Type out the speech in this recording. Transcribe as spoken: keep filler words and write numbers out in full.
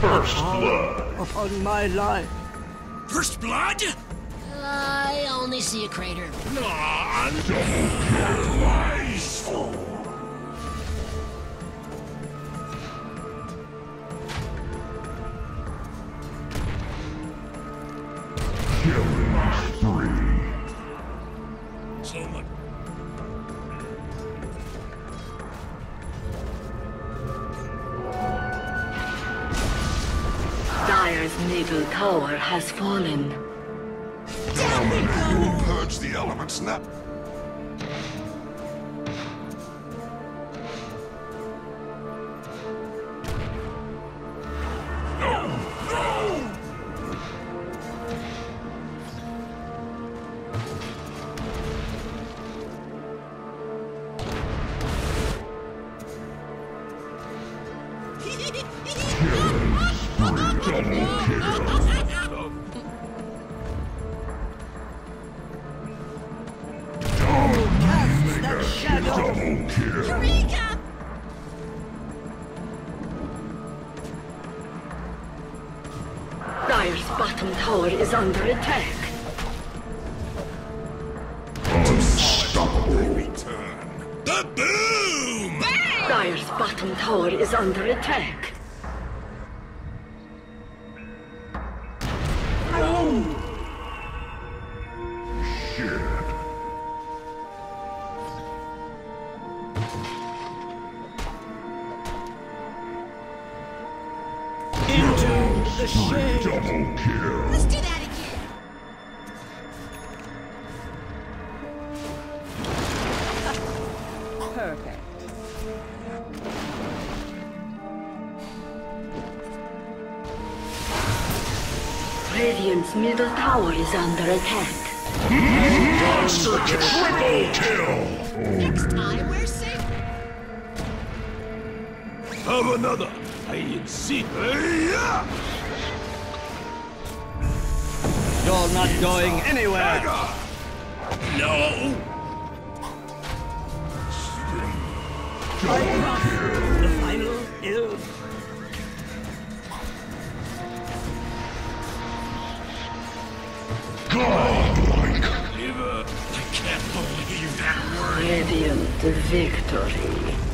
First blood. Upon my life. First blood? I only see a crater. Aw, Double kill. Wasteful. Killing spree. so much. Dire's middle tower has fallen. You will purge the elements now. No! No! Double kill. Eureka! Dire's bottom tower is under attack. Unstoppable. Return. The boom! Dire's bottom tower is under attack. Shit. Into the shade. Double kill. Let's do that again. Perfect. Radiant's middle tower is under attack. Monster triple kill. Next time we're safe. Have another. I and see. Yeah! You're not going anywhere. No! The final is Godlike. Eva, I can't believe that word. Radiant victory.